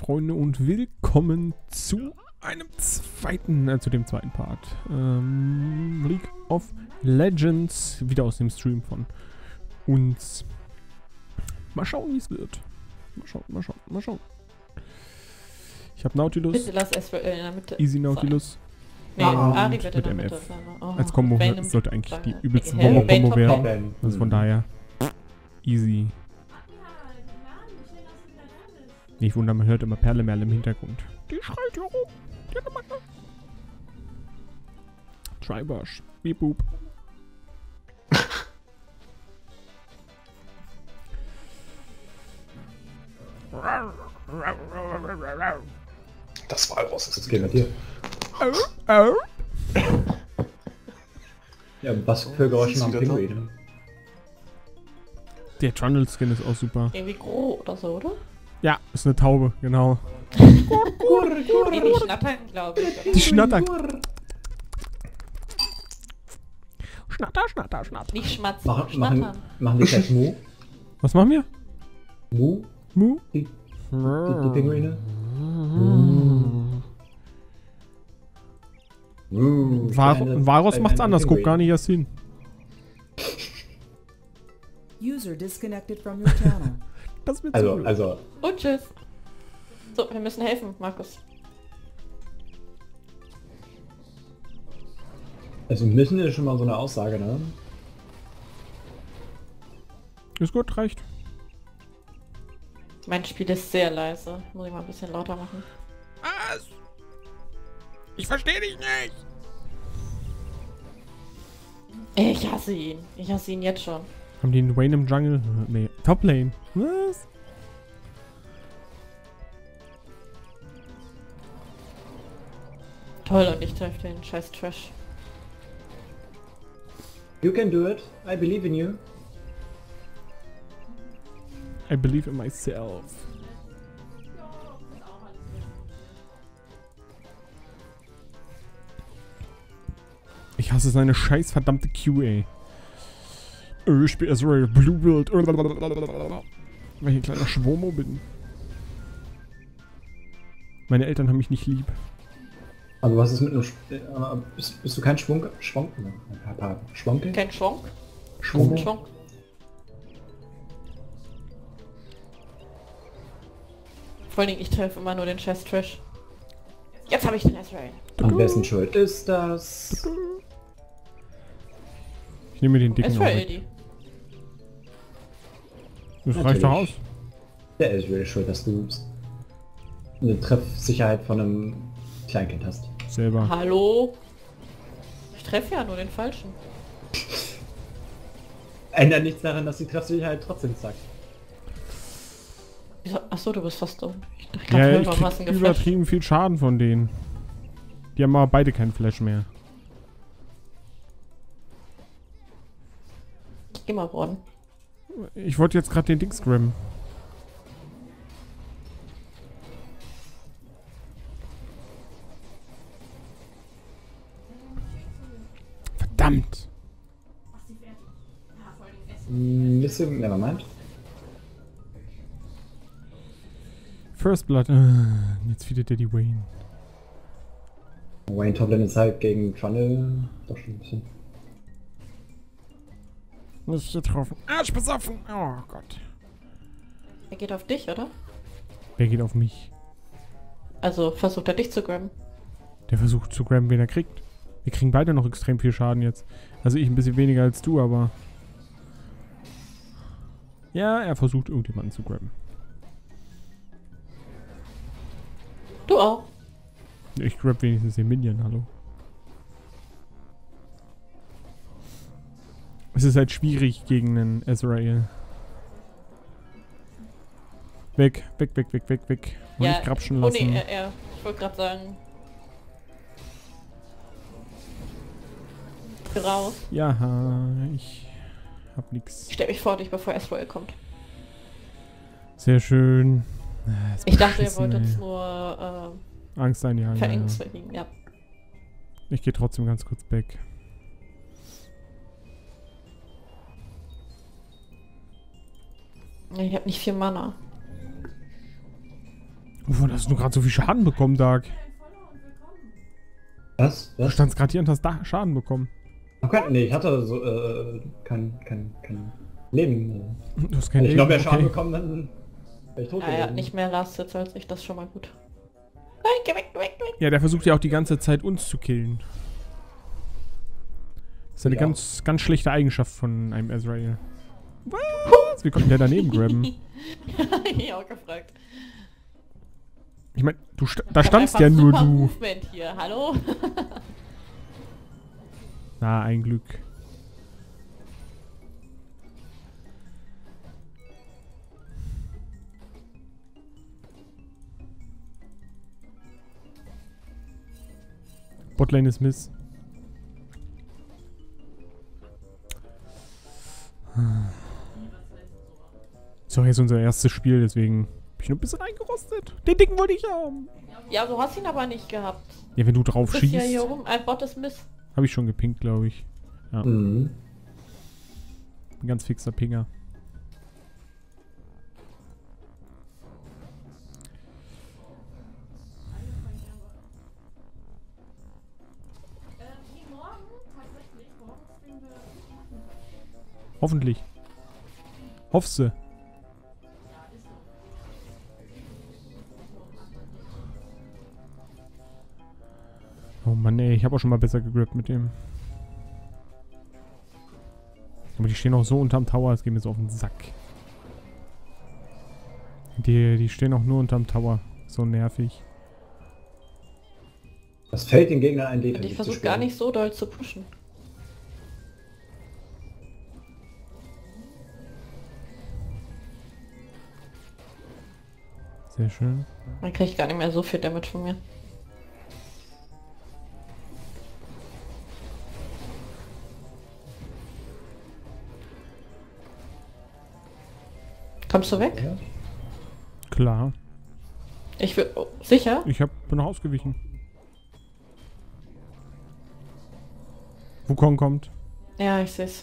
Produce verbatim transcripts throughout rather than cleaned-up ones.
Freunde, und willkommen zu einem zweiten, äh, zu dem zweiten Part. Ähm, League of Legends, wieder aus dem Stream von uns. Mal schauen, wie es wird. Mal schauen, mal schauen, mal schauen. Ich habe Nautilus. Bitte lass es in der Mitte. Easy Nautilus. Nee, Ah, Ari bitte mit in der M Mitte. F. Oh, Als Combo Vayne sollte eigentlich die nimmt- übelste Hä? Bomber-Kombo Vayne werden. Top-Lane. Also von daher, easy. Nicht wundern, man hört immer Perlemerle im Hintergrund. Die schreit hier rum. Die hat immer... Trybush. Beep boop. Das Walross ist Was geht mit dir? Oh, oh. Ja, was für Geräusche Ist machen wieder da? Pinguine? Der Trundle-Skin ist auch super. Irgendwie Gro oder so, oder? Ja, ist eine Taube, genau. Nee, die schnattern, glaube ich. Die schnattern. Schnatter, schnatter, schnatter. Nicht schmatzen, Machen, machen, schnattern. machen die gleich Mu? Was machen wir? Mu? Mu? Die, die, die Pinguine? Mu. Var Kleine- Varos kleine macht's anders, guck Pinguine. gar nicht erst hin. User disconnected from your channel. Das wird Also, so. also, Und tschüss. So, wir müssen helfen, Markus. also müssen ist schon mal so eine Aussage, ne? Ist gut, reicht. Mein Spiel ist sehr leise. Muss ich mal ein bisschen lauter machen. Was? Ich verstehe dich nicht. Ich hasse ihn. Ich hasse ihn jetzt schon. Haben die einen Wayne im Jungle? Nee. Top Lane. Was? Toll, und ich treffe den scheiß Trash. You can do it. I believe in you. I believe in myself. Ich hasse seine scheiß verdammte Q, ey. Äh, Ich spiele Ezreal, Blue Build. Weil ich ein kleiner Schwomo bin. Meine Eltern haben mich nicht lieb. Aber was ist mit einem... Sch äh, bist, bist du kein Schwung... Schwung... Äh, Schwonke? Kein Schwung? Schwung? Schwung. Vor allen Dingen, ich treffe immer nur den scheiß Trash. Jetzt habe ich den Ezreal. An wessen Schuld ist das? Ich nehme mir den dicken Ezreal, auch Eddie. mit. Das reicht doch aus. Natürlich. Der ist really schuld, dass du eine Treffsicherheit von einem Kleinkind hast. Selber. Hallo? Ich treffe ja nur den Falschen. Ändert nichts daran, dass die Treffsicherheit trotzdem sagt. Wieso? Achso, du bist fast dumm. Ich dachte, Ja, ja, ich warum hast du krieg ihn geflasht? übertrieben viel Schaden von denen. Die haben aber beide keinen Flash mehr. Ich geh mal Braun. Ich wollte jetzt gerade den Dings grabben. Verdammt! Ein bisschen, nevermind. First Blood. Äh, jetzt wieder Daddy Wayne. Wayne Toplin ist halt gegen Trundle doch schon ein bisschen. Nicht getroffen. Arsch besoffen! Oh Gott. Er geht auf dich, oder? Wer geht auf mich? Also versucht er dich zu grabben. Der versucht zu grabben, wen er kriegt. Wir kriegen beide noch extrem viel Schaden jetzt. Also ich ein bisschen weniger als du, aber... Ja, er versucht irgendjemanden zu grabben. Du auch. Ich grab wenigstens den Minion, hallo. Es ist halt schwierig gegen einen Ezreal. Weg, weg, weg, weg, weg, weg. Und nicht grapschen lassen. Oh nee, er, er. Ich wollte gerade sagen. Geh raus. Ja, ich hab nix. Ich stell mich vor dich, bevor Ezreal kommt. Sehr schön. Ah, ist Ich dachte, ihr beschissen, wolltet ey. es nur Angst einjagen. äh, Ja, ja. verängstigen. Ja. Ich gehe trotzdem ganz kurz weg. Ich habe nicht viel Mana. Wovon hast du gerade so viel Schaden bekommen, Dark? Was? Du Was? standst gerade hier und hast da Schaden bekommen. Okay, nee, ich hatte so, äh, kein, kein, kein Leben. Du hast kein Wenn ich noch mehr Schaden okay. bekommen, dann wäre ich tot Ah, er hat gewesen. nicht mehr Last Hits als ich, das ist schon mal gut. Nein, geh weg, geh weg, geh weg. Ja, der versucht ja auch die ganze Zeit uns zu killen. Das ist eine Ja. ganz, ganz schlechte Eigenschaft von einem Ezreal. Was? Wie konnte der daneben grabben? ich auch gefragt. Ich meine, du sta da Ich hab standst einfach ja nur super du. Movement hier, hallo? Na, ein Glück. Botlane ist Miss. So, jetzt unser erstes Spiel, deswegen bin ich nur ein bisschen eingerostet. Den Dicken wollte ich haben. Ja, du hast ihn aber nicht gehabt. Ja, wenn du drauf Du bist ja schießt, hier rum. Ein Bot ist Miss. habe ich schon gepinkt, glaube ich. Ja, Mhm. ein ganz fixer Pinger. Hoffentlich. Hoffse. Oh Mann, ey, ich habe auch schon mal besser gegrabt mit dem. Aber die stehen auch so unterm Tower, es geht mir so auf den Sack. Die, die stehen auch nur unterm Tower. So nervig. Das fällt den Gegner ein Und defensiv ich zu versuche gar spielen. nicht so doll zu pushen. Sehr schön. Man kriegt gar nicht mehr so viel Damage von mir. Kommst du weg? Ja. Klar. Ich will... Oh, sicher? Ich hab, bin noch ausgewichen. Wukong kommt. Ja, ich seh's.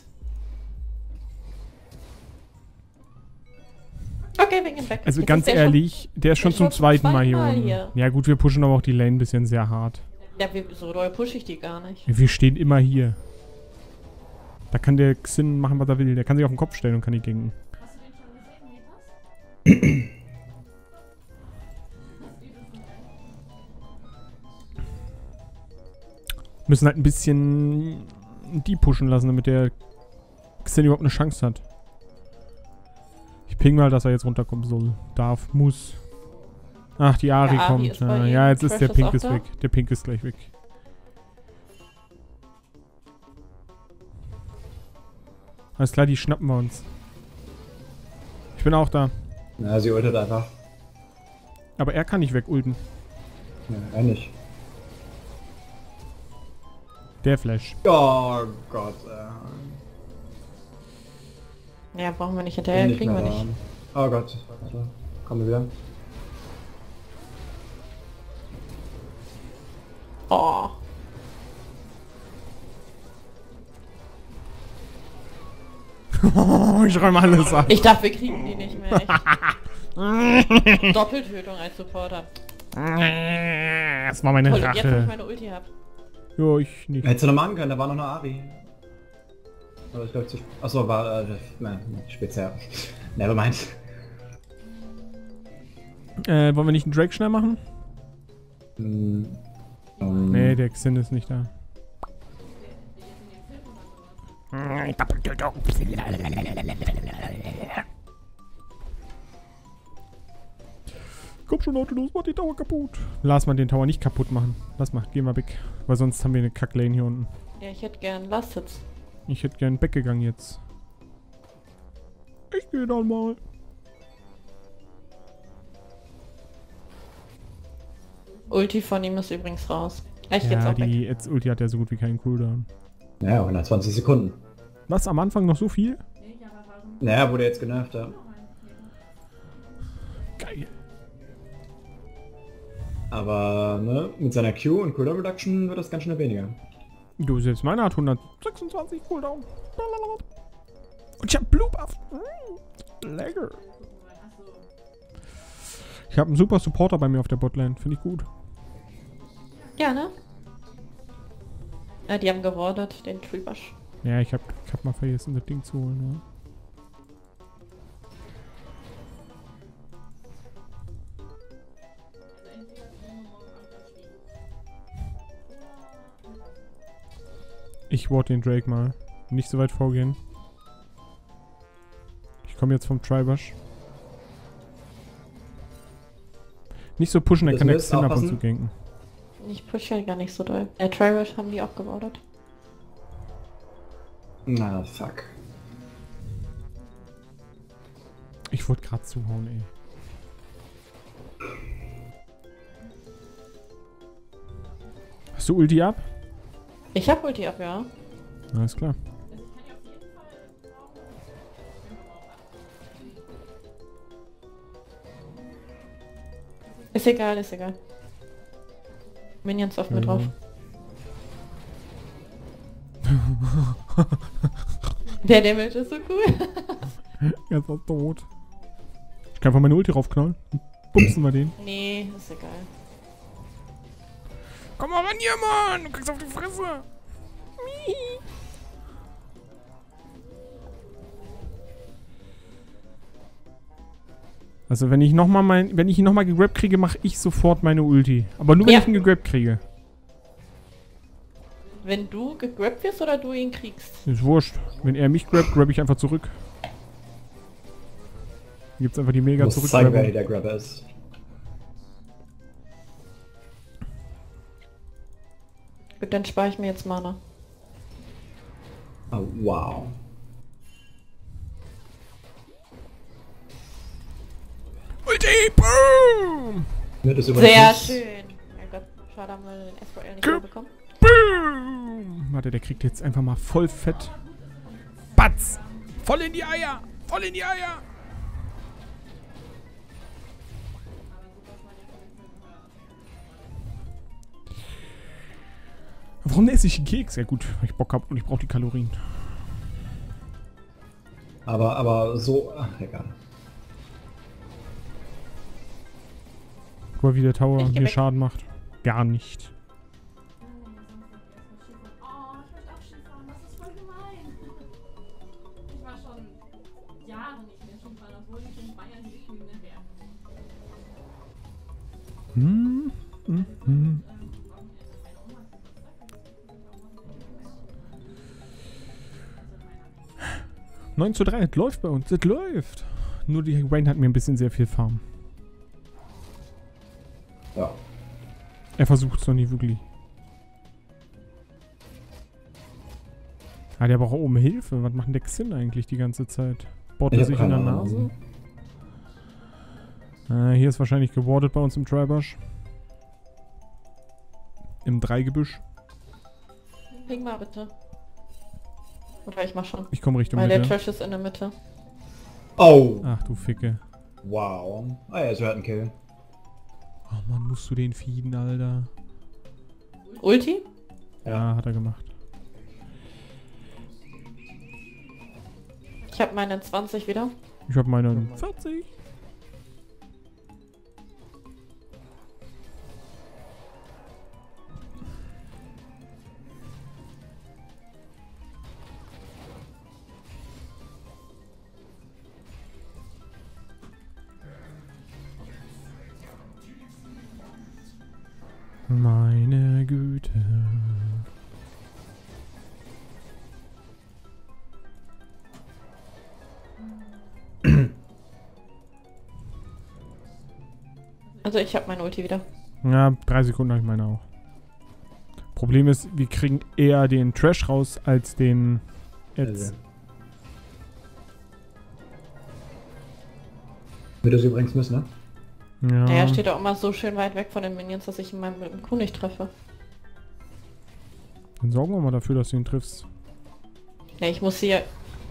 Okay, wir gehen weg. Also Jetzt ganz ist der ehrlich, der ist schon ist zum schon zum zweiten Mal zweiten hier Mal unten. hier. Ja gut, wir pushen aber auch die Lane ein bisschen sehr hart. Schon, ja, wir, so doll pushe ich die gar nicht. Wir stehen immer hier. Da kann der Xin machen, was er will. Der kann sich auf den Kopf stellen und kann die ganken. Müssen halt ein bisschen die pushen lassen, damit der Xin überhaupt eine Chance hat. Ich ping mal, dass er jetzt runterkommen soll. Darf, muss. Ach, die Ari Der Ari kommt. ist bei Ja, ihm. ja, jetzt ist Trash der ist Pink auch ist da. weg. Der Pink ist gleich weg. Alles klar, die schnappen wir uns. Ich bin auch da. Na, sie ultet einfach. Aber er kann nicht wegulten. Ja, er nicht. Der Flash. Oh Gott, äh. Ja, brauchen wir nicht bin hinterher, nicht kriegen wir mehr nicht. da. Oh Gott, warte. Kommen wir wieder. Oh. Ich räume alles ab. Ich dachte, wir kriegen die nicht mehr. Echt. Doppeltötung als Supporter. Das war meine Toll, und jetzt, wo ich Rache. meine Ulti hab. Jo, ich nicht. Hättest du noch machen können, da war noch eine Ari. Aber ich glaube zu... Achso, war... Äh, nein, speziell. Nevermind. Äh, wollen wir nicht einen Drake schnell machen? Hm. Um, Nee, der Xin ist nicht da. Komm schon, Nautilus, mach die Tower kaputt. Lass mal den Tower nicht kaputt machen. Lass mal, geh mal weg. Weil sonst haben wir eine Kacklane hier unten. Ja, ich hätte gern Last Hits. Ich hätte gern weggegangen jetzt. Ich gehe dann mal. Ulti von ihm ist übrigens raus. Echt jetzt Ja, auch weg. die jetzt Ulti hat ja so gut wie keinen Cooldown. Ja, hundertzwanzig Sekunden. Was, am Anfang noch so viel? Naja, wurde jetzt genervt, ja. Geil. Aber, ne, mit seiner Q und Cooldown Reduction wird das ganz schnell weniger. Du, selbst meiner hat hundertsechsundzwanzig Cooldown. Und ich hab Blue Buff. Mm, lecker. Ich habe einen super Supporter bei mir auf der Botlane. Finde ich gut. Ja, ne? Ja, die haben gewordet, den Treebush. Ja, ich habe ich hab mal vergessen, das Ding zu holen. Ja. Ich ward den Drake mal. Nicht so weit vorgehen. Ich komme jetzt vom Tribush. Nicht so pushen, er kann der Xin ab und zu ganken. Ich push ja gar nicht so doll. Der Tribush haben die auch gewordet. Na, fuck. Ich wollte gerade zuhauen, ey. Hast du Ulti ab? Ich hab Ulti ab, ja. Alles klar. Ist egal, ist egal. Minions auf mir Mhm. drauf. Der Damage ist so cool. Jetzt war tot. Ich kann einfach meine Ulti raufknallen. Bumsen wir den. Nee, ist egal. Komm mal ran hier, Mann! Du kriegst auf die Fresse! Also wenn ich nochmal mein, wenn ich ihn nochmal gegrabt kriege, mache ich sofort meine Ulti. Aber nur wenn Ja. ich ihn gegrabt kriege. Wenn du gegrabt wirst oder du ihn kriegst. Ist wurscht. Wenn er mich grabt, grab ich einfach zurück. Dann gibt's einfach die mega Ich muss zeigen, wer zurück. der Grabber ist. Gut, dann spare ich mir jetzt Mana. Oh, wow. Ulti! Boom! Wird es übrigens Sehr nicht- schön. Mein Gott, schade, haben wir den S V L nicht Ge- mehr bekommen. Boom! Warte, der kriegt jetzt einfach mal voll fett. Batz! Voll in die Eier! Voll in die Eier! Warum esse ich einen Keks? Ja gut, weil ich Bock hab und ich brauche die Kalorien. Aber, aber so, ach, egal. Guck mal, wie der Tower Ich geh mir weg. Schaden macht. Gar nicht. Oh, ich möchte auch Skifahren, das ist voll gemein. Ich war schon Jahre nicht mehr Skifahren, obwohl ich in Bayern die Schwimmen wäre. Hm, hm, hm. neun zu drei, das läuft bei uns, das läuft. Nur die Rain hat mir ein bisschen sehr viel Farm. Ja. Er versucht es noch nie wirklich. Ah, der braucht oben Hilfe. Was macht denn der Xin eigentlich die ganze Zeit? Bohrt Ich er hab sich in der keine Nase? Ahnung. Äh, hier ist wahrscheinlich gewardet bei uns im Tribush. Im Dreigebüsch. Ping mal bitte. Oder ich mach schon. Ich komme Richtung Weil der Mitte. Trash ist in der Mitte. Oh, Ach du Ficke. wow. Ah ja, sie hat einen Kill. Oh Mann, musst du den feeden, Alter. Ulti? Ja, hat er gemacht. Ich habe meine zwanzig wieder. Ich hab meine vierzig. Meine Güte. Also ich habe meine Ulti wieder. Ja, drei Sekunden habe ich meine auch. Problem ist, wir kriegen eher den Trash raus als den Ads. Also. Wird das übrigens müssen, ne? Ja. Der steht auch immer so schön weit weg von den Minions, dass ich ihn mal mit dem Kuh nicht treffe. Dann sorgen wir mal dafür, dass du ihn triffst. Ja, ich muss hier...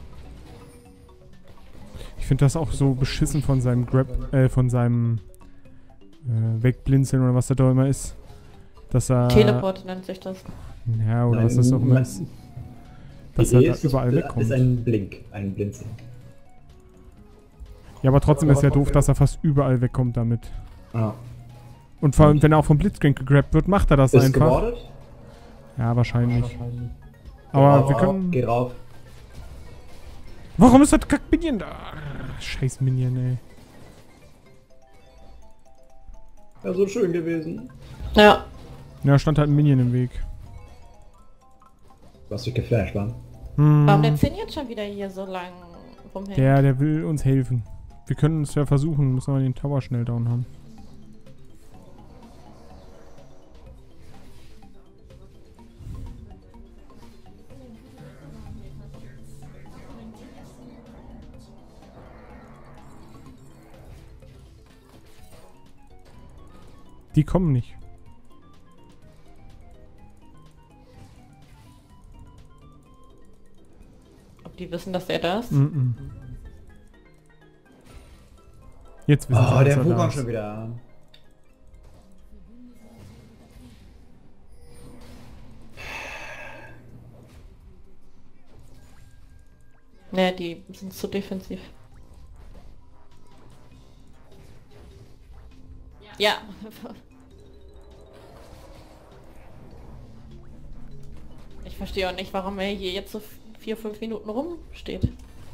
Ich finde das auch so beschissen von seinem Grab, äh, von seinem äh, Wegblinzeln oder was das da immer ist. Dass er... Teleport nennt sich das. Ja, oder Nein, was das auch immer ist. Dass Die er Idee da ist, überall ist wegkommt. ein Blink, ein Blinzeln. Ja, aber trotzdem ist ja doof, dass er fast überall wegkommt damit. Ah. Und vor allem, wenn er auch vom Blitzcrank gegrabt wird, macht er das Ist einfach. gebordet? Ja, wahrscheinlich. Wahrscheinlich. Aber Geh wir rauf, können... Geh rauf. Warum ist das Kack-Minion da? Scheiß Minion, ey. Ja, so schön gewesen. Ja. Ja, stand halt ein Minion im Weg. Du hast dich geflasht, Mann. Hm. Warum der Zinn jetzt schon wieder hier so lang rumhängt? Der, der will uns helfen. Wir können es ja versuchen, müssen aber den Tower schnell down haben. Die kommen nicht. Ob die wissen, dass er da ist? Mm -mm. Jetzt wissen sie, Oh, dass der er da Wukong ist. schon wieder. Ne, die sind zu defensiv. Ja. Ich verstehe auch nicht, warum er hier jetzt so vier, fünf Minuten rumsteht.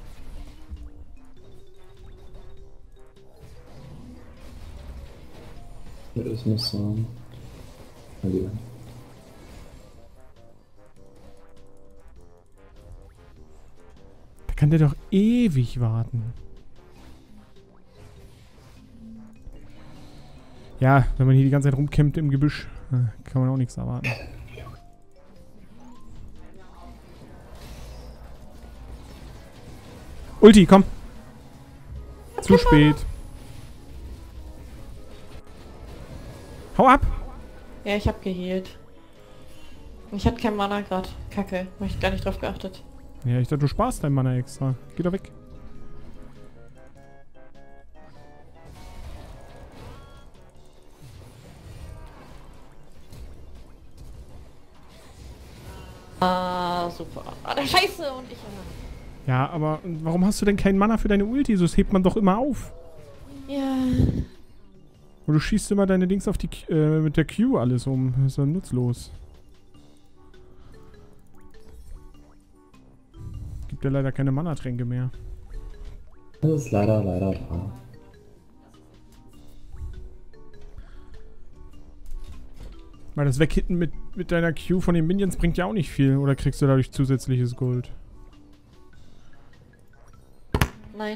Das muss so. Also. Da kann der doch ewig warten. Ja, wenn man hier die ganze Zeit rumkämpft im Gebüsch, äh, kann man auch nichts erwarten. Ulti, komm! Zu spät. Hau ab! Ja, ich hab geheilt. Ich hatte kein Mana gerade. Kacke, hab ich gar nicht drauf geachtet. Ja, ich dachte, du sparst dein Mana extra. Geh doch weg. Ah, super. Ah, der Scheiße und ich... Ja, aber warum hast du denn keinen Mana für deine Ulti? Das hebt man doch immer auf. Ja. Und du schießt immer deine Dings auf die Q- äh, mit der Q alles um. Das ist ja nutzlos. Gibt ja leider keine Mana-Tränke mehr. Das ist leider, leider da. Weil das Weghitten mit, mit deiner Q von den Minions bringt ja auch nicht viel. Oder kriegst du dadurch zusätzliches Gold? Nein.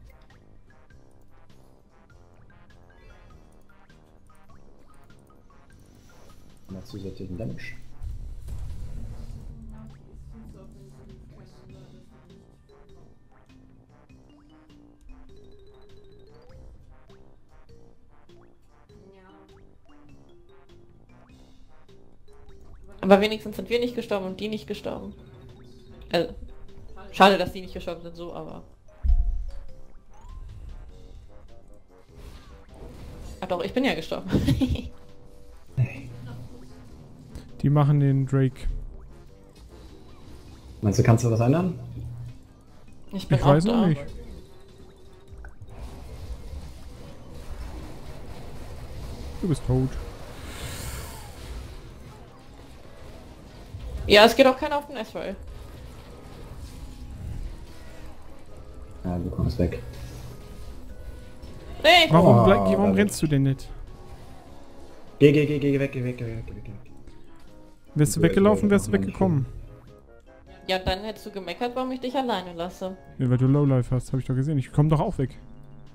Mal zusätzlichen Damage. Aber wenigstens sind wir nicht gestorben und die nicht gestorben. Also, schade, dass die nicht gestorben sind, so, aber... Ach doch, ich bin ja gestorben. Die machen den Drake. Meinst du, kannst du was ändern? Ich bin Ich auch weiß da. noch nicht. Du bist tot. Ja, es geht auch keiner auf den S-Roll. Ja, du kommst weg. Nee, Warum, Oh, bleib, warum David. rennst du denn nicht? Geh, geh, geh, geh weg, geh weg, geh weg, geh weg. Geh weg. Wärst du Ja, weggelaufen, ja, wärst du ja, weggekommen. ja, dann hättest du gemeckert, warum ich dich alleine lasse. Ja, weil du Lowlife hast, habe ich doch gesehen. Ich komm doch auch weg.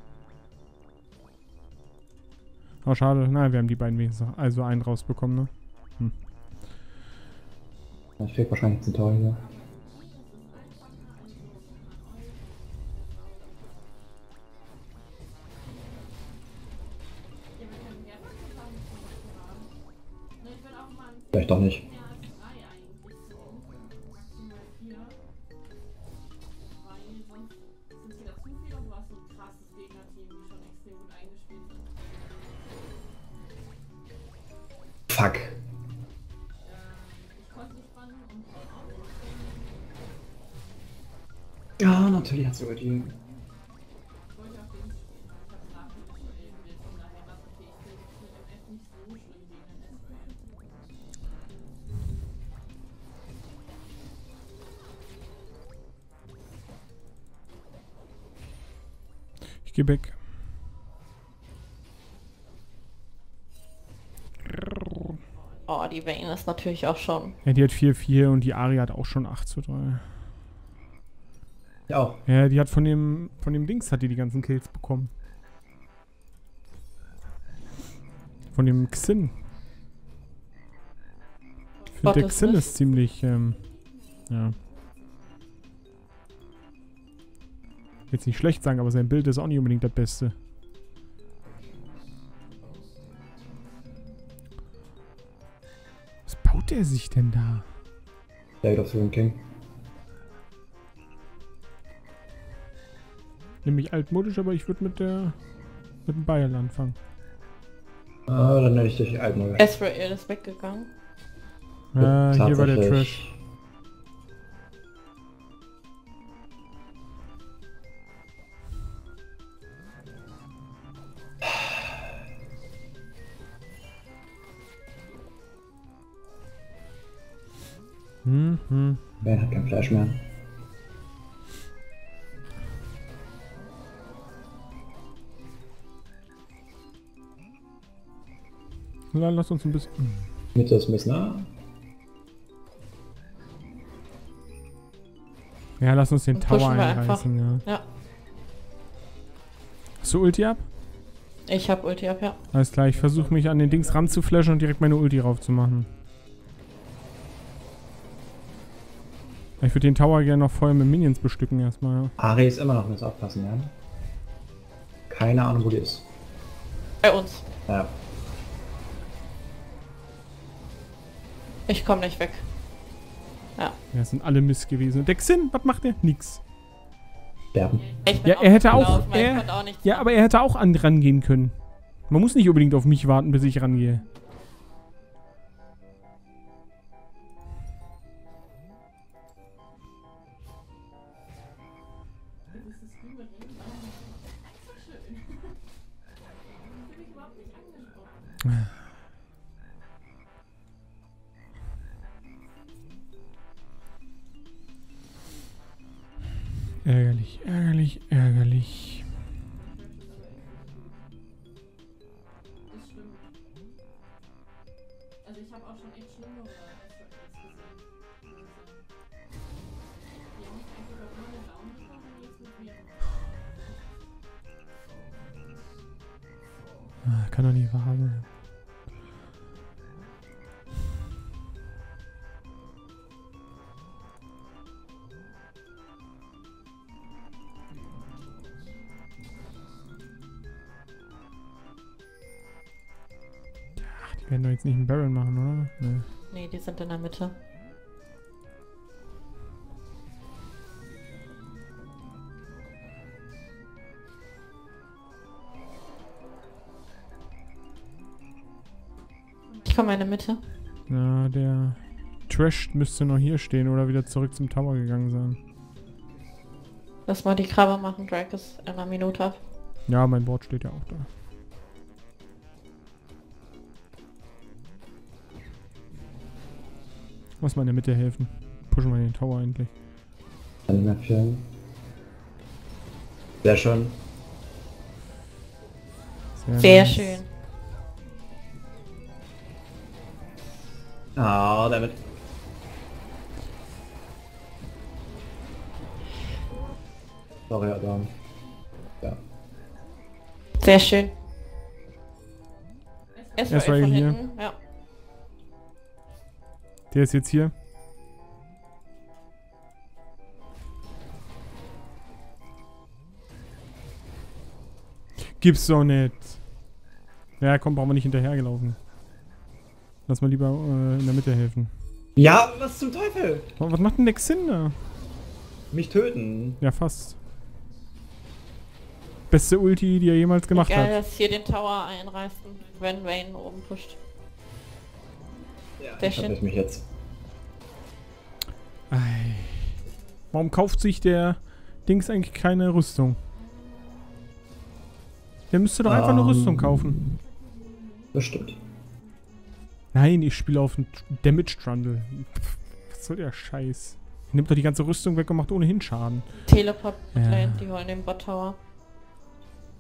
Oh, schade. Nein, wir haben die beiden wenigstens noch. Also einen rausbekommen, ne? Hm. Ich krieg wahrscheinlich zu teuer hier. Vielleicht doch nicht. Fuck. Ja, natürlich hat sie über die. Ich geh weg. Oh, die Vayne ist natürlich auch schon. Ja, die hat vier vier und die Ari hat auch schon acht zu drei. Ja auch. Ja, die hat von dem, von dem Dings hat die die ganzen Kills bekommen. Von dem Xin. Ich finde, der Gottes Xin Mist. ist ziemlich, ähm, ja. Jetzt nicht schlecht sagen, aber sein Bild ist auch nicht unbedingt das Beste. Was baut der sich denn da? Blade of the Ruined King. Nämlich altmodisch, aber ich würde mit der, mit dem Bayern anfangen. Ah, dann hätte ich durch Altmodell. Ezreal ist weggegangen. Ja, hier war der Tatsächlich. Trash. Hm, hm. Ben hat kein Fleisch mehr. Na, lass uns ein bisschen... Mitte ist ein bisschen nah. Ja, lass uns den Und Tower pushen wir einfach. einreißen, ja. Ja, Hast du Ulti ab? ich hab Ulti ab, ja. Alles klar, ich versuche mich an den Dings ranzuflashen und direkt meine Ulti raufzumachen. Ich würde den Tower gerne noch vorher mit Minions bestücken erstmal, ja. Ari ist immer noch, muss aufpassen, ja. Keine Ahnung, wo die ist. Bei uns. Ja. Ich komme nicht weg. Ja. Ja, es sind alle Mist gewesen. Und der Xin, was macht der? Nix. Sterben. Ich bin Ja, er hätte auch... gelaufen, weil ich Er, konnte auch nichts ja, machen. aber er hätte auch an, rangehen können. Man muss nicht unbedingt auf mich warten, bis ich rangehe. Ärgerlich, ärgerlich, ärgerlich. Das stimmt. Also ich habe auch schon echt schlimmere Ezreals gesehen. Die haben mich einfach auf meine Laune gekommen und jetzt mit mir. Ah, kann doch nicht wahr sein. Ach, die werden doch jetzt nicht einen Baron machen, oder? Nee. Nee, die sind in der Mitte. Ich komme in die Mitte. Ja, der Trash müsste noch hier stehen oder wieder zurück zum Tower gegangen sein. Lass mal die Krabbe machen, Drake ist in einer Minute ab. Ja, mein Board steht ja auch da. Muss mal in der Mitte helfen. Pushen wir den Tower endlich. Kann nicht mehr viel. Sehr schön. Sehr nice. schön. Ah, damit. Sorry, Adam. Ja. Sehr schön. Ezreal Ezreal von hier. hinten. Ja. Der ist jetzt hier. Gibt's doch nicht. Ja, komm, brauchen wir nicht hinterhergelaufen. Lass mal lieber äh, in der Mitte helfen. Ja, was zum Teufel? Oh, was macht denn der Xin da? Mich töten. Ja, fast. Beste Ulti, die er jemals gemacht Geil, hat. dass hier den Tower einreißen, wenn Vayne oben pusht. Ja, Sehr ich schön. hab mich jetzt. Ei. Warum kauft sich der Dings eigentlich keine Rüstung? Der müsste doch einfach eine Ähm. Rüstung kaufen. Das stimmt. Nein, ich spiele auf einen Damage Trundle. Pff, was soll der Scheiß? Nimmt doch die ganze Rüstung weg und macht ohnehin Schaden. Teleport Ja. Lane, die holen den Bot Tower.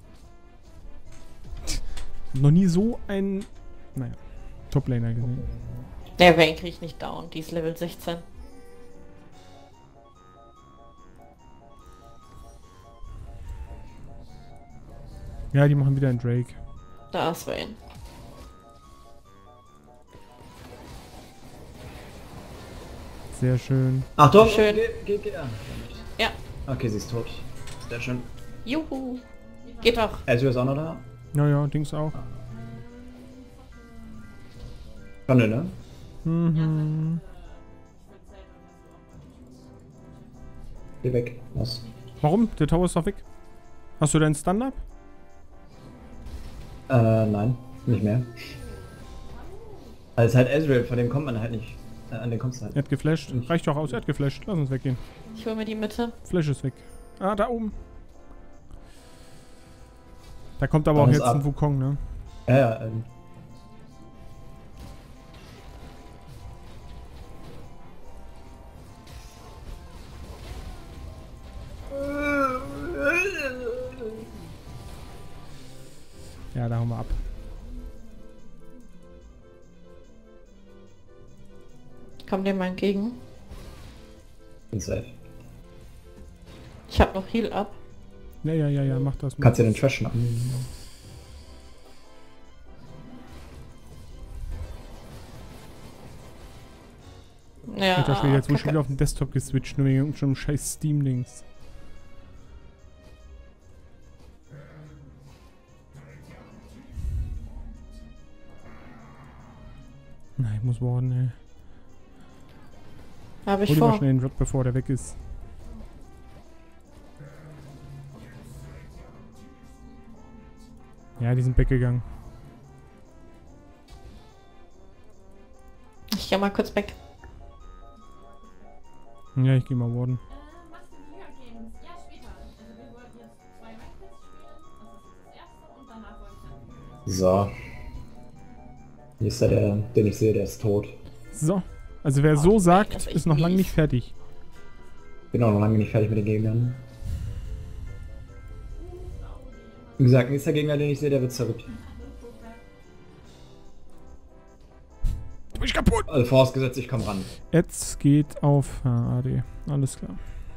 Noch nie so ein, naja, Top-Laner gesehen. Der Vayne kriegt nicht down, die ist Level sechzehn. Ja, die machen wieder einen Drake. Da ist Vayne. Sehr schön. Achtung! Schön. Geh, geh, geh. Ah, Ja. okay, sie ist tot. Sehr schön. Juhu. Geht doch. Ezreal ist auch noch da. Naja, Dings auch. Schande, ne? Mhm. Geh weg. Was? Warum? Der Tower ist doch weg. Hast du deinen Stun-Up? Äh, nein. Nicht mehr. Also halt Ezreal, von dem kommt man halt nicht. Äh, an den kommst du halt. Er hat geflasht. Reicht doch aus, er hat geflasht. Lass uns weggehen. Ich hole mir die Mitte. Flash ist weg. Ah, da oben. Da kommt aber auch Alles jetzt ab. ein Wukong, ne? Ja, ja, ähm. Ja, da hauen wir ab. Komm dir mal entgegen. Bin safe. Ich hab noch Heal up. Ja, ja, ja, ja, mach das mal. Kannst du den Trash schnappen? Ja, Alter Schwede, jetzt wurde schon Kacke. wieder auf den Desktop geswitcht, nur wegen irgendeinem scheiß Steam-Dings. Nein, ich muss warten, ey. Hab ich Hol dir mal vor. schnell den Drop, bevor der weg ist. Ja, die sind weggegangen. Ich geh mal kurz weg. Ja, ich geh mal warten. Äh, machst du Liga Games? Ja, später. Also wir wollten jetzt zwei Rankings spielen. Das ist das erste und danach wollte ich dann. So. Hier ist der, der, den ich sehe, der ist tot. So. Also wer Oh, so das sagt, ist echt ist noch lange mies. nicht fertig. Bin auch noch lange nicht fertig mit den Gegnern. Wie gesagt, nächster Gegner, den ich sehe, der wird zerrückt. Du bist kaputt! Also vorausgesetzt, ich komme ran. Jetzt geht auf H A D. Alles klar.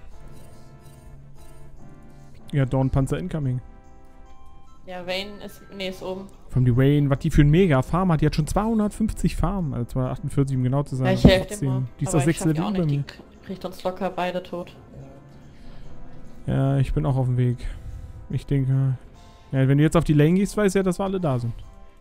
Ja, Dornpanzer incoming. Ja, Vayne ist... Nee, ist oben. Von die Wayne, was die für ein mega Farm hat. Die hat schon zweihundertfünfzig Farm. Also zweihundertachtundvierzig, um genau zu sein. Ja, ich helfe dir trotzdem. mal. Die ist Aber auf ich sechs schaff die Level auch über nicht. mir. Die kriegt uns locker beide tot. Ja, ich bin auch auf dem Weg. Ich denke... Ja, wenn du jetzt auf die Lane gehst, weiß ja, dass wir alle da sind.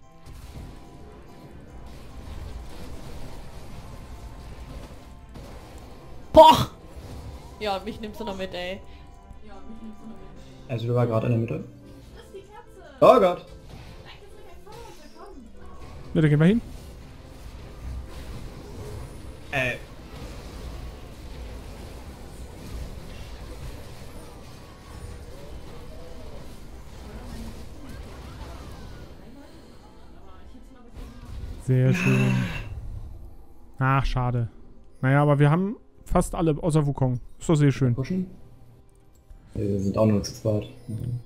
Boah! Ja, und mich nimmst du noch mit, ey. Ja, mich nimmst du noch mit. Also du war gerade in der Mitte. Das ist die Katze. Oh Gott. Danke für dein Follow. Willkommen. Ja, da gehen wir hin. Äh. Sehr schön. Ach, schade. Naja, aber wir haben fast alle, außer Wukong. Ist doch sehr schön. Pushen? Wir sind auch nur zu zweit. Heute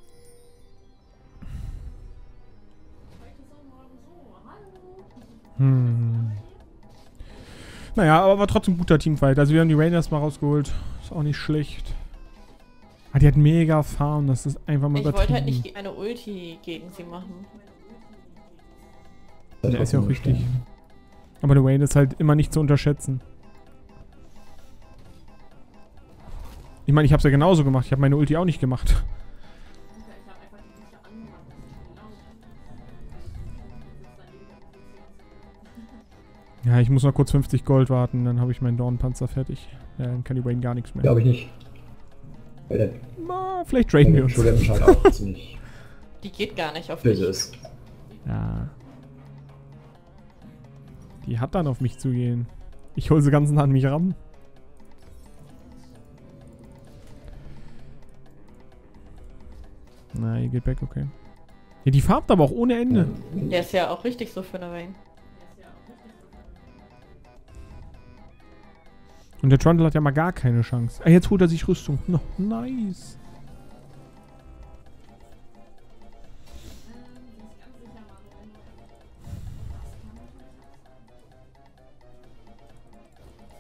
so, morgen so. Hallo. Hm. Naja, aber war trotzdem ein guter Teamfight. Also wir haben die Raiders mal rausgeholt. Ist auch nicht schlecht. Ah, die hat mega Farm. Das ist einfach mal Ich wollte übertrieben. halt nicht eine Ulti gegen sie machen. Das Ja, ist ja auch trotzdem richtig. Aber der Wayne ist halt immer nicht zu unterschätzen. Ich meine, ich habe es ja genauso gemacht. Ich habe meine Ulti auch nicht gemacht. Okay, ich habe einfach die Bücher angemacht. Das ist laut. Das ist daneben der Ja, ich muss noch kurz fünfzig Gold warten. Dann habe ich meinen Dornpanzer fertig. Ja, dann kann die Wayne gar nichts mehr. Glaube ich nicht. Weil der, Na, vielleicht traden wir der uns. Schuldemmensch halt auch ziemlich Die geht gar nicht auf böse mich. ist. Ja. Die hat dann auf mich zu gehen. Ich hole sie ganz nah an mich ran. Na, ihr geht weg, okay. Ja, die farbt aber auch ohne Ende. Der ist ja auch richtig so für eine Vayne. Und der Trundle hat ja mal gar keine Chance. Ah, jetzt holt er sich Rüstung. No, nice. Ähm, sie ist ganz sicher, Manu. Wenn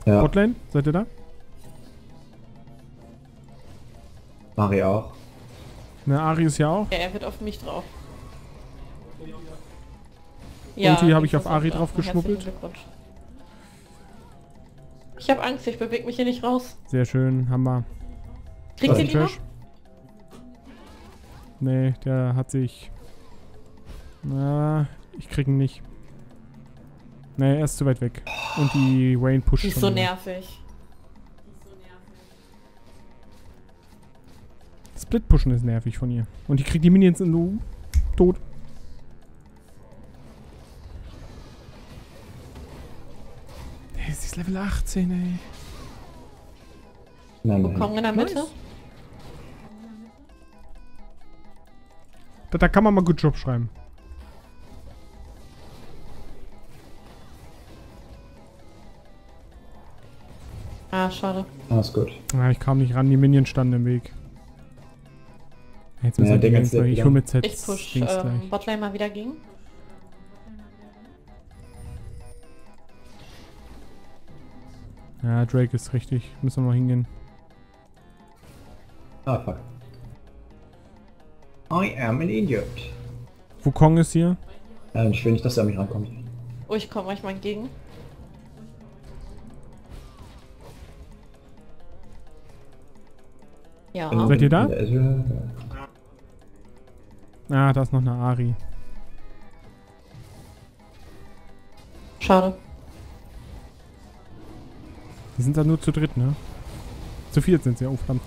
Ja, Botlane, seid ihr da? Mari auch. Ne, Ari ist ja auch. Ja, er wird auf mich drauf. Ulti habe ich das auf Ari ist auch- drauf herzlichen geschmuggelt. Glückwunsch. Ich habe Angst, ich bewege mich hier nicht raus. Sehr schön, Hammer. Kriegt ihr Was? die noch? Trash. Nee, der hat sich... Na, ich krieg ihn nicht. Nee, er ist zu weit weg. Und die Wayne pusht Die ist schon so wieder. nervig. Split-Pushen ist nervig von ihr. Und die kriegt die Minions in du tot. Hey, sie ist Level achtzehn, ey. Nein, nein. Kong in der Mitte. Nice. Da, da kann man mal gut Job schreiben. Ah, schade. Alles gut. Ah, ich kam nicht ran, die Minions standen im Weg. Jetzt müssen Ja, wir die Dingens Minions gleich. lebt Ich wieder. hol mit Z Ich push Dings ähm, gleich. Botlane mal wieder gegen. Ja, Drake ist richtig. Müssen wir mal hingehen. Ah, fuck. I am an idiot. Wukong ist hier. Äh, ich will nicht, dass er an mich rankommt. Oh, ich komme euch mal entgegen. Ja. Bin- Seid ihr da? bin- äh, Ah, da ist noch eine Ari. Schade. Die sind da nur zu dritt, ne? Zu viert sind sie, oh verdammt.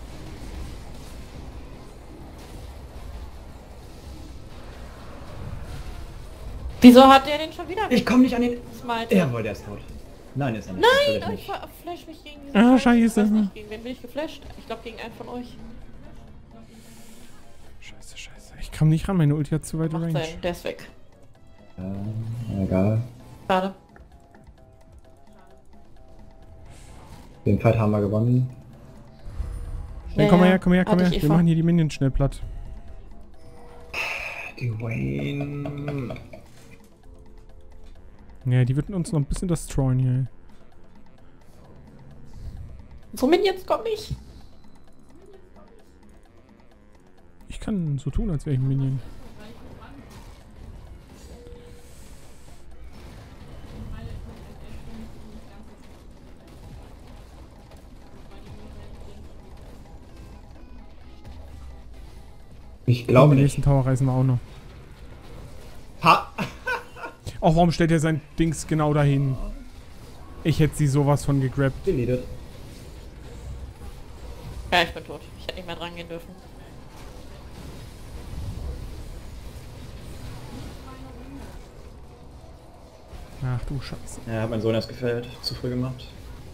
Wieso hat der den schon wieder Ich komme nicht an den... Smite? Jawohl, der ist tot. Nein, ist er nicht. Nein, Nein, ich nicht. flash mich gegen diesen Ah, Scheiß. scheiße. Ich weiß nicht, gegen wen bin ich geflasht? Ich glaube gegen einen von euch. Scheiße, scheiße. Ich kam nicht ran, meine Ulti hat zu weit Macht Range. Sinn, der ist weg. Äh, egal. Schade. Den Fight haben wir gewonnen. Schnell, Ja, komm mal ja. her, komm mal her, komm Hatte her. ich Wir Eva. machen hier die Minions schnell platt. Die Wayne... Ja, die würden uns noch ein bisschen destroyen hier. So Minions komm ich. Ich kann so tun, als wäre ich ein Minion. Ich glaube Den nicht. nächsten Tower reißen wir auch noch. Ha! Auch warum stellt er sein Dings genau dahin? Ich hätte sie sowas von gegrabt. Deleted. Ja, ich bin tot. Ich hätte nicht mehr dran gehen dürfen. Ach du Scheiße. Ja, hat mein Sohn erst gefällt. Zu früh gemacht.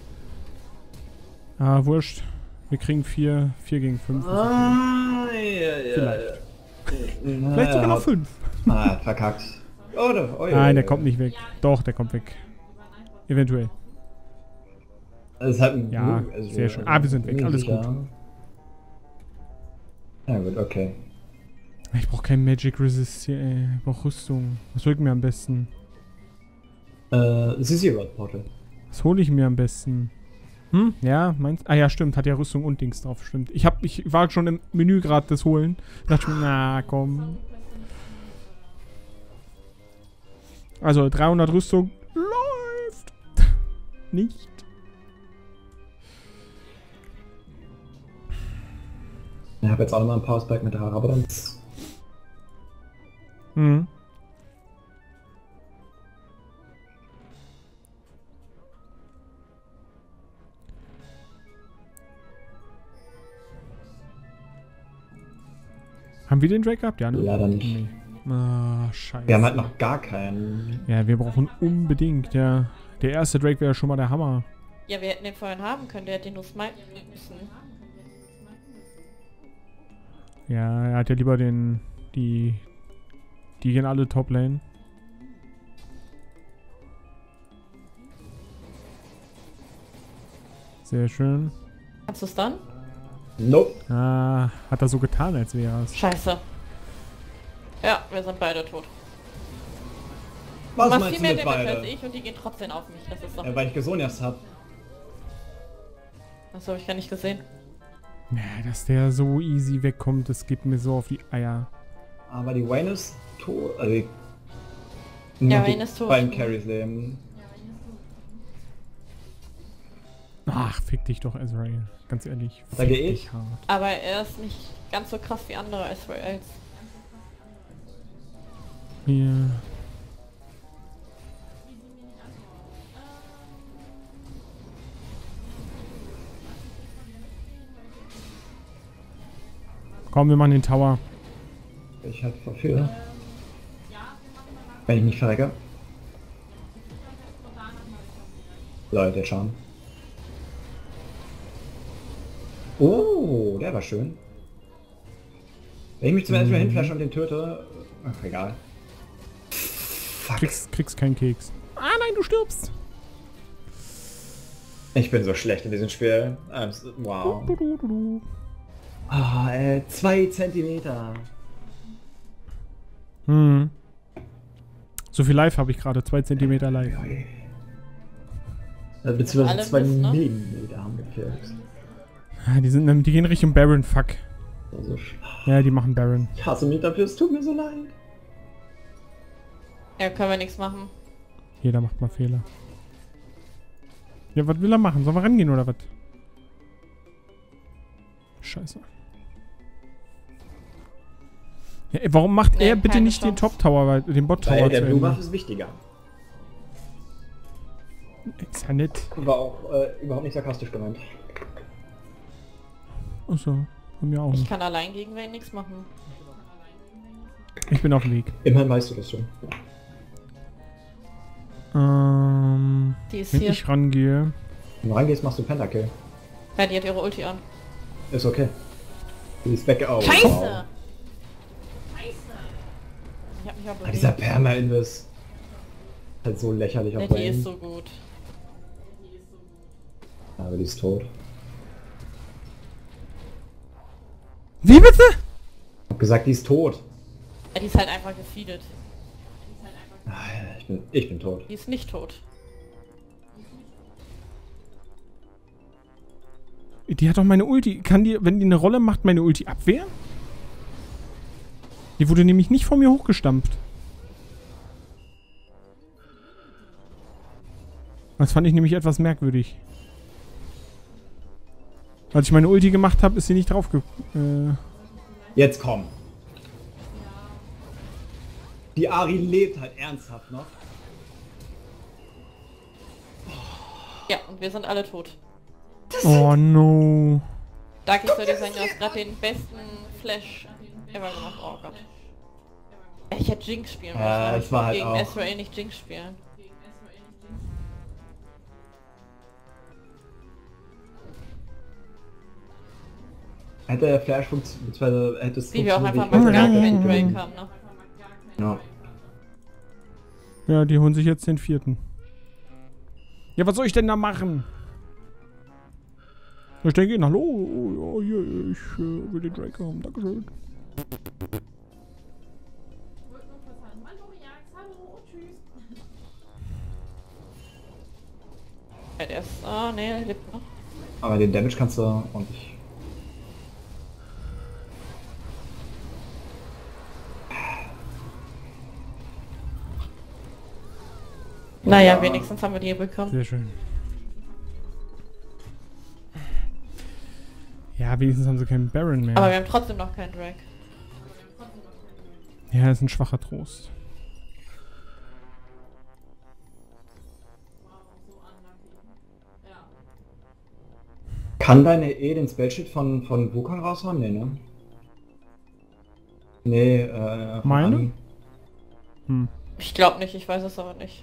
Ah, wurscht. Wir kriegen vier, vier gegen fünf. Ah, ja, ja, Vielleicht. ja. Vielleicht sogar noch fünf. Ah, verkackt. Oh, da, oh, ja, Nein, der ja, kommt nicht weg. Doch, der kommt weg. Eventuell. Das ist halt ein Ja, Glück, also, sehr schön. Ah, wir sind weg, bin alles sicher. gut. Ja gut, okay. Ich brauch kein Magic Resist hier, ey. Ich brauch Rüstung. Was hol ich mir am besten? Äh, Sisirot Portal. Was hole ich mir am besten? Hm? Ja, meinst Ah ja, stimmt. Hat ja Rüstung und Dings drauf. Stimmt. Ich hab, ich war schon im Menü gerade das holen. Dachte ich mir, na komm. Also dreihundert Rüstung. Läuft. Nicht. Ich habe jetzt auch nochmal ein Power Spike mit der Rabadons. Mhm. Haben wir den Drake gehabt? Ja, ne? Leider nicht. Nee. Ah, scheiße. Wir haben halt noch gar keinen. Ja, wir brauchen unbedingt, ja. Der erste Drake wäre schon mal der Hammer. Ja, wir hätten den vorhin haben können. Der hätte den nur smiten müssen. Ja, er hat ja lieber den... Die... Die gehen alle Top-Lane. Sehr schön. Kannst du es dann? Nope. Ah, hat er so getan, als wäre es. Scheiße. Ja, wir sind beide tot. Was du machst meinst viel du mehr mit Damage als beide? ich und die gehen trotzdem auf mich. Das ist doch... Ja, weil ich Gesonias hab. Achso, hab ich gar nicht gesehen. Ja, dass der so easy wegkommt, das geht mir so auf die Eier. Aber die Wayne ist tot. Also die, Ja, noch die Wayne ist tot. beiden Carries leben. Ach, fick dich doch, Azrael. Ganz ehrlich. Da Fick geh dich ich. hart. Aber er ist nicht ganz so krass wie andere Israels. Hier. Komm, wir machen den Tower. Ich halt verführe. Wenn ich nicht verrecke. Leute, der Charme. Oh, der war schön. Wenn ich mich zum ersten Mal hinflasche und den töte... Ach, egal. Fuck. Kriegst, kriegst keinen Keks. Ah nein, du stirbst. Ich bin so schlecht in diesem Spiel. I'm so, wow. Du, du, du, du. Ah, äh, zwei Zentimeter. Hm. So viel live habe ich gerade. Zwei Zentimeter live. Äh, beziehungsweise Alle zwei wissen, ne? Millimeter haben gefehlt. Ah, die, sind, die gehen Richtung Baron, fuck. Also, sch- Ja, die machen Baron. ich hasse mich dafür, es tut mir so leid. Ja, können wir nichts machen. Jeder macht mal Fehler. Ja, was will er machen? Sollen wir rangehen oder was? Scheiße. Ja, ey, warum macht Nee, er bitte keine nicht den Chance. Top Tower, weil- den Bot Tower Weil der zu Blue Ende? Buff ist wichtiger. Ist ja nett. War auch äh, überhaupt nicht sarkastisch gemeint. Achso, von mir auch Ich nicht. kann allein gegen wen nichts machen. Ich bin auf dem Weg. Immerhin weißt du das schon. Ähm, Die ist wenn hier. ich rangehe... Wenn du reingehst, machst du Pentakill. Ja, die hat ihre Ulti an. Ist okay. Die ist weg. Oh, Scheiße! wow. Ich hab mich auch Ah, dieser bewegt. Perma-Invis. Halt so lächerlich Ja, auf die Wayne. ist so gut. Aber die ist tot. Wie bitte? Ich hab gesagt, die ist tot. Ja, die ist halt einfach gefeedet. Ah, Ich bin, ich bin tot. Die ist nicht tot. Die hat doch meine Ulti. Kann die, wenn die eine Rolle macht, meine Ulti abwehren? Die wurde nämlich nicht von mir hochgestampft. Das fand ich nämlich etwas merkwürdig. Als ich meine Ulti gemacht habe, ist sie nicht drauf ge... Äh, Jetzt komm. Die Ari lebt halt ernsthaft noch. Ja, und wir sind alle tot. oh no. Dark, ich soll dir sagen, du hast gerade den besten Flash ever gemacht. Oh Gott. Ich hätte Jinx spielen müssen. Ja, aber es ich war will halt gegen auch- Ezreal nicht Jinx spielen. Hätte der Flash funktioniert, beziehungsweise hätte es Wie wir auch einfach funktioniert, mal hätte gar er keinen gewonnen. Drake haben, ne? Ja. Ja, die holen sich jetzt den vierten. Ja, was soll ich denn da machen? Ich denke, ihnen, hallo, oh, ja, hier, ich äh, will den Drake haben, dankeschön. Wollte nur kurz sagen, Hallo, Jax, hallo, tschüss. Ja, der ist... Ah, ne, er lebt noch. Aber den Damage kannst du ordentlich. Naja, Ja. wenigstens haben wir die bekommen. Sehr schön. Ja, wenigstens haben sie keinen Baron mehr. Aber wir haben trotzdem noch keinen Drake. Ja, das ist ein schwacher Trost. Kann deine E den Spellsheet von, von Wukong raushauen? Nee, ne? Nee, äh... von Meine? Ani. Hm. Ich glaube nicht, ich weiß es aber nicht.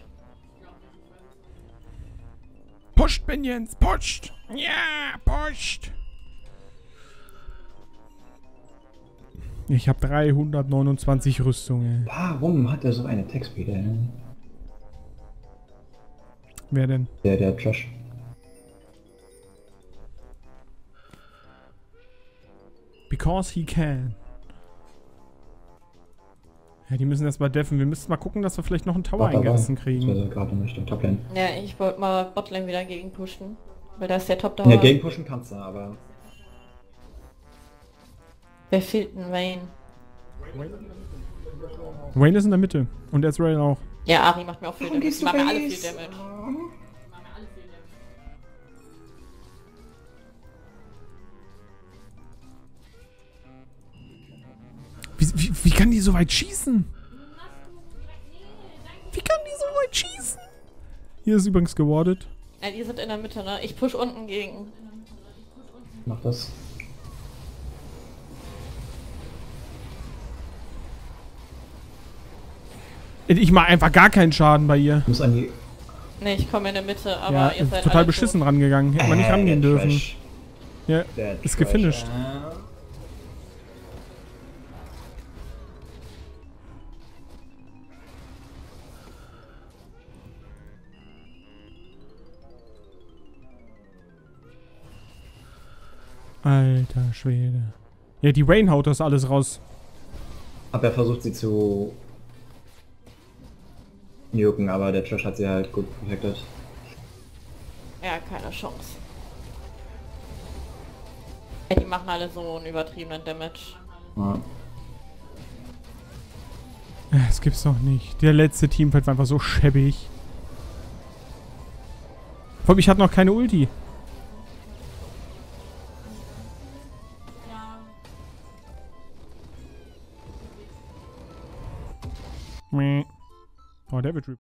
Pusht, Minions, pusht! Ja, pusht! Ich habe dreihundertneunundzwanzig Rüstungen. Warum hat er so eine Textbede? Wer denn? Der, der Trash. Because he can. Ja, die müssen erstmal deffen. Wir müssen mal gucken, dass wir vielleicht noch einen Tower War dabei. eingerissen Das kriegen. war gerade in Richtung Toplane. Ja, ich wollte mal Botlane wieder gegen pushen. Weil da ist der Top Ja, Tower. gegenpushen kannst du, aber... Wer fehlt denn Wayne? Wayne ist in der Mitte. Und Ezreal auch. Ja, Ari macht mir auch viel Warum Damage. gehst Die du machen mir alle Base? viel Damage. Machen wir alle viel Damage. Wie, wie, wie kann die so weit schießen? Lass du direkt. Nee, danke. Wie kann die so weit schießen? Hier ist übrigens gewardet. Ja, die sind in der Mitte, ne? Ich push unten gegen. Mach das. Ich mache einfach gar keinen Schaden bei ihr. Du musst an die... Ne, ich komme in der Mitte, aber Ja, ihr seid total alle beschissen tot. rangegangen. Hätte man nicht Äh, rangehen der dürfen. Trash. Ja, Der ist Trash. gefinisht. Äh, Alter Schwede. Ja, die Wayne haut das alles raus. Hab ja versucht, sie zu... nuken, aber der Trash hat sie halt gut protected. Ja, keine Chance. Ja, die machen alle so einen übertriebenen Damage. Ja. Das gibt's doch nicht. Der letzte Teamfight war einfach so schäbig. Vor allem, ich hatte noch keine Ulti. Ja. Meh. Oh, der wird